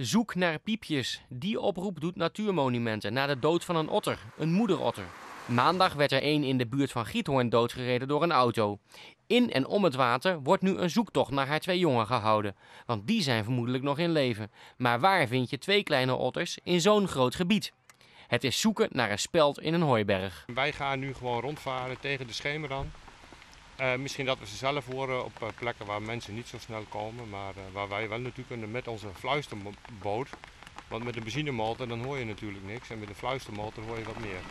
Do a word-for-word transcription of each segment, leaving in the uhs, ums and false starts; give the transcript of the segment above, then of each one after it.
Zoek naar piepjes. Die oproep doet Natuurmonumenten na de dood van een otter, een moederotter. Maandag werd er één in de buurt van Giethoorn doodgereden door een auto. In en om het water wordt nu een zoektocht naar haar twee jongen gehouden. Want die zijn vermoedelijk nog in leven. Maar waar vind je twee kleine otters in zo'n groot gebied? Het is zoeken naar een speld in een hooiberg. Wij gaan nu gewoon rondvaren tegen de schemer aan. Uh, misschien dat we ze zelf horen op uh, plekken waar mensen niet zo snel komen, maar uh, waar wij wel natuurlijk kunnen met onze fluisterboot. Want met de benzinemotor dan hoor je natuurlijk niks en met de fluistermotor hoor je wat meer.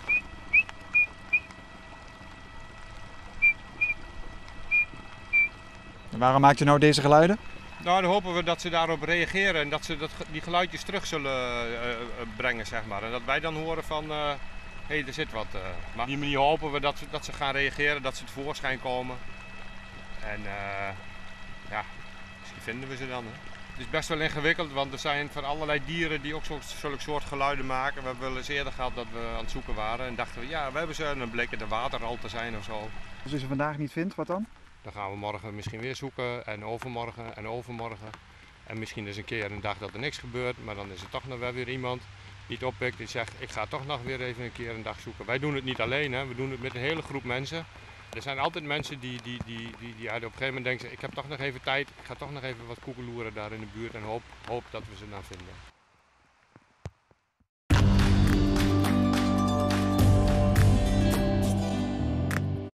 En waarom maakt u nou deze geluiden? Nou, dan hopen we dat ze daarop reageren en dat ze dat, die geluidjes terug zullen uh, uh, brengen, zeg maar. En dat wij dan horen van, hé, uh, hey, er zit wat. Uh. Maar op die manier hopen we dat, ze, dat ze gaan reageren, dat ze tevoorschijn komen. En uh, ja, misschien vinden we ze dan. Hè. Het is best wel ingewikkeld, want er zijn van allerlei dieren die ook zulke soort geluiden maken. We hebben wel eens eerder gehad dat we aan het zoeken waren en dachten we, ja, we hebben ze. En dan bleek het een waterral te zijn of zo. Als u ze vandaag niet vindt, wat dan? Dan gaan we morgen misschien weer zoeken en overmorgen en overmorgen. En misschien is een keer een dag dat er niks gebeurt, maar dan is er toch nog wel weer iemand die het oppikt. Die zegt, ik ga toch nog weer even een keer een dag zoeken. Wij doen het niet alleen, hè. We doen het met een hele groep mensen. Er zijn altijd mensen die, die, die, die, die op een gegeven moment denken, ik heb toch nog even tijd, ik ga toch nog even wat koekeloeren daar in de buurt en hoop, hoop dat we ze dan vinden.